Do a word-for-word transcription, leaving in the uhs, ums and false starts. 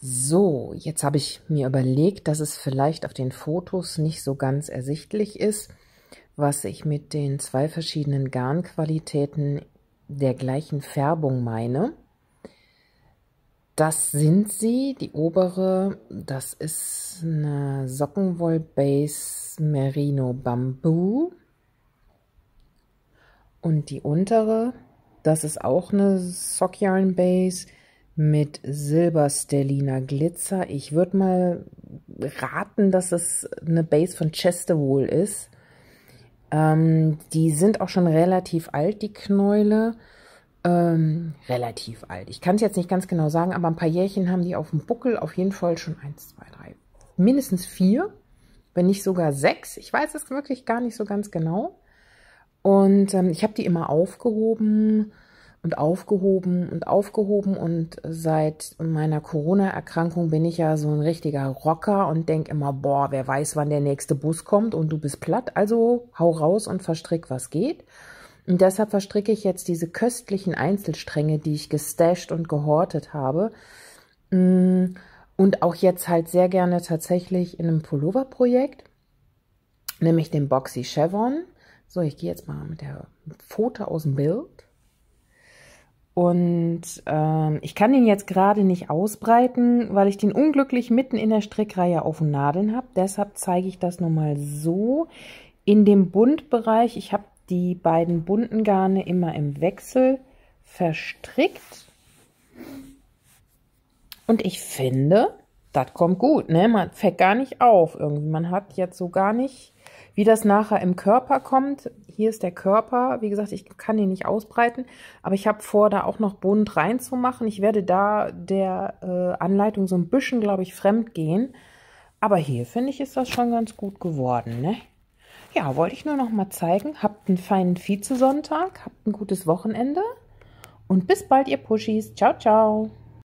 So, jetzt habe ich mir überlegt, dass es vielleicht auf den Fotos nicht so ganz ersichtlich ist, was ich mit den zwei verschiedenen Garnqualitäten der gleichen Färbung meine. Das sind sie. Die obere, das ist eine Sockenwoll Base Merino Bamboo. Und die untere, das ist auch eine Sock Yarn Base mit Silber Stellina Glitzer. Ich würde mal raten, dass es eine Base von Chestewool ist. Ähm, die sind auch schon relativ alt, die Knäule. Ähm, relativ alt. Ich kann es jetzt nicht ganz genau sagen, aber ein paar Jährchen haben die auf dem Buckel. Auf jeden Fall schon eins, zwei, drei, mindestens vier, wenn nicht sogar sechs. Ich weiß es wirklich gar nicht so ganz genau. Und ähm, ich habe die immer aufgehoben und aufgehoben und aufgehoben. Und seit meiner Corona-Erkrankung bin ich ja so ein richtiger Rocker und denke immer, boah, wer weiß, wann der nächste Bus kommt und du bist platt. Also hau raus und verstrick, was geht. Und deshalb verstricke ich jetzt diese köstlichen Einzelstränge, die ich gestasht und gehortet habe. Und auch jetzt halt sehr gerne tatsächlich in einem Pullover-Projekt, nämlich dem Boxy Chevron. So, ich gehe jetzt mal mit der Pfote aus dem Bild. Und ähm, ich kann den jetzt gerade nicht ausbreiten, weil ich den unglücklich mitten in der Strickreihe auf den Nadeln habe. Deshalb zeige ich das nochmal so. In dem Buntbereich, ich habe die beiden bunten Garne immer im Wechsel verstrickt. Und ich finde, das kommt gut, ne? Man fällt gar nicht auf irgendwie. Man hat jetzt so gar nicht, wie das nachher im Körper kommt. Hier ist der Körper. Wie gesagt, ich kann den nicht ausbreiten, aber ich habe vor, da auch noch bunt reinzumachen. Ich werde da der äh, Anleitung so ein bisschen, glaube ich, fremd gehen. Aber hier, finde ich, ist das schon ganz gut geworden, ne? Ja, wollte ich nur noch mal zeigen. Habt einen feinen Vize-Sonntag, habt ein gutes Wochenende und bis bald, ihr Puschis. Ciao, ciao.